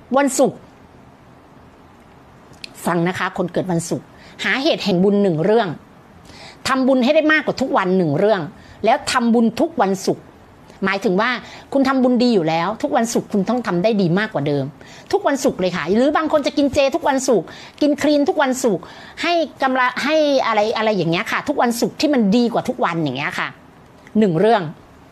วันศุกร์ฟังนะคะคนเกิดวันศุกร์หาเหตุแห่งบุญ1เรื่องทำบุญให้ได้มากกว่าทุกวัน1เรื่องแล้วทำบุญทุกวันศุกร์หมายถึงว่าคุณทำบุญดีอยู่แล้วทุกวันศุกร์คุณต้องทำได้ดีมากกว่าเดิมทุกวันศุกร์เลยค่ะหรือบางคนจะกินเจทุกวันศุกร์กินคลีนทุกวันศุกร์ให้กำลังให้อะไรอย่างเงี้ยค่ะทุกวันศุกร์ที่มันดีกว่าทุกวันอย่างเงี้ยค่ะ1เรื่อง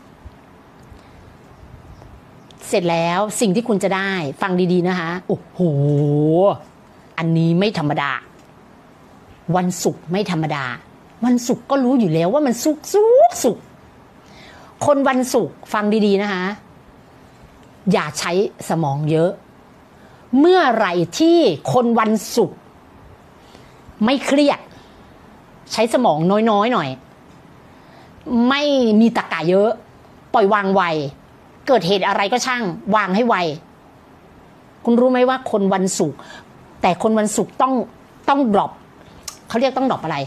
เสร็จแล้วสิ่งที่คุณจะได้ฟังดีๆนะคะโอ้โหอันนี้ไม่ธรรมดาวันศุกร์ไม่ธรรมดาวันศุกร์ก็รู้อยู่แล้วว่ามันศุกร์คนวันศุกร์ฟังดีๆนะคะอย่าใช้สมองเยอะเมื่อไหร่ที่คนวันศุกร์ไม่เครียดใช้สมองน้อยๆหน่อยไม่มีตรรกะเยอะปล่อยวางไวเกิดเหตุอะไรก็ช่างวางให้ไวคุณรู้ไหมว่าคนวันศุกร์แต่คนวันศุกร์ต้องดรอปเขาเรียกต้องดรอปอะไร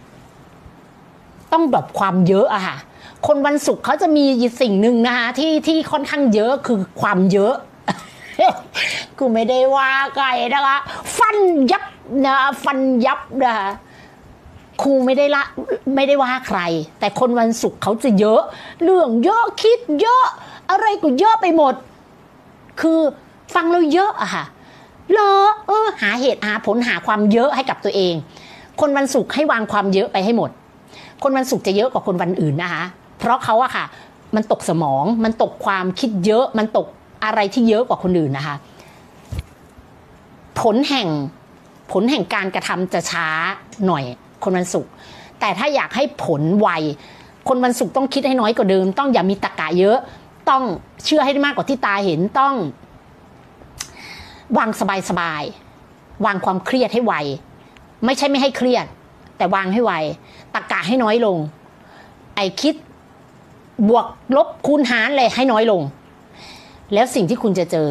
ต้องดรอปความเยอะอะค่ะคนวันศุกร์เขาจะมีสิ่งหนึ่งนะคะที่ค่อนข้างเยอะคือความเยอะ กูไม่ได้ว่าใครนะคะฟันยับนะฟันยับนะคะครูไม่ได้ว่าใครแต่คนวันศุกร์เขาจะเยอะเรื่องเยอะคิดเยอะอะไรก็เยอะไปหมดคือฟังแล้วเยอะอะค่ะเหรอหาเหตุหาผลหาความเยอะให้กับตัวเองคนวันศุกร์ให้วางความเยอะไปให้หมดคนวันศุกร์จะเยอะกว่าคนวันอื่นนะคะเพราะเขาอะค่ะมันตกสมองมันตกความคิดเยอะมันตกอะไรที่เยอะกว่าคนอื่นนะคะผลแห่งการกระทำจะช้าหน่อยคนวันศุกร์แต่ถ้าอยากให้ผลไวคนวันศุกร์ต้องคิดให้น้อยกว่าเดิมต้องอย่ามีตรรกะเยอะต้องเชื่อให้ได้มากกว่าที่ตาเห็นต้องวางสบายๆวางความเครียดให้ไวไม่ใช่ไม่ให้เครียดแต่วางให้ไวตรรกะให้น้อยลงไอ้คิดบวกลบคูณหารเลยให้น้อยลงแล้วสิ่งที่คุณจะเจอ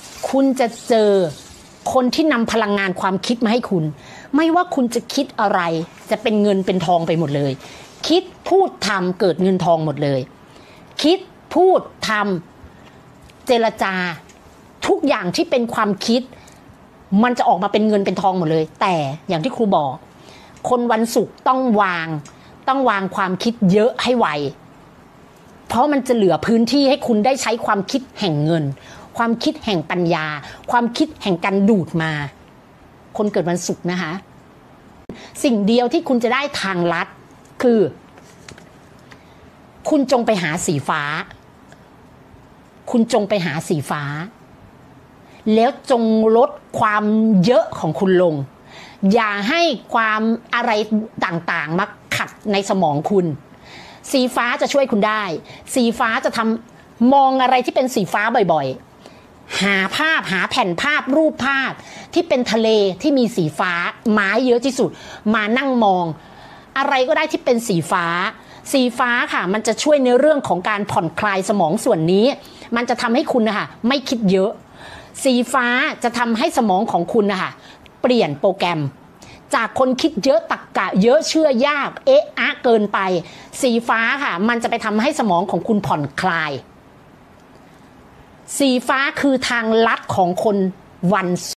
คนที่นำพลังงานความคิดมาให้คุณไม่ว่าคุณจะคิดอะไรจะเป็นเงินเป็นทองไปหมดเลยคิดพูดทำเกิดเงินทองหมดเลยคิดพูดทำเจรจาทุกอย่างที่เป็นความคิดมันจะออกมาเป็นเงินเป็นทองหมดเลยแต่อย่างที่ครูบอกคนวันศุกร์ต้องวางความคิดเยอะให้ไวเพราะมันจะเหลือพื้นที่ให้คุณได้ใช้ความคิดแห่งเงินความคิดแห่งปัญญาความคิดแห่งการดูดมาคนเกิดวันศุกร์นะคะสิ่งเดียวที่คุณจะได้ทางลัดคือคุณจงไปหาสีฟ้าแล้วจงลดความเยอะของคุณลงอย่าให้ความอะไรต่างๆมาขัดในสมองคุณสีฟ้าจะช่วยคุณได้สีฟ้าจะทำมองอะไรที่เป็นสีฟ้าบ่อยๆหาแผ่นภาพรูปภาพที่เป็นทะเลที่มีสีฟ้าไม้เยอะที่สุดมานั่งมองอะไรก็ได้ที่เป็นสีฟ้าค่ะมันจะช่วยในเรื่องของการผ่อนคลายสมองส่วนนี้มันจะทำให้คุณนะคะไม่คิดเยอะสีฟ้าจะทำให้สมองของคุณนะคะเปลี่ยนโปรแกรมจากคนคิดเยอะตรรกะเยอะเชื่อยากเกินไปสีฟ้าค่ะมันจะไปทำให้สมองของคุณผ่อนคลายสีฟ้าคือทางลัดของคนวัน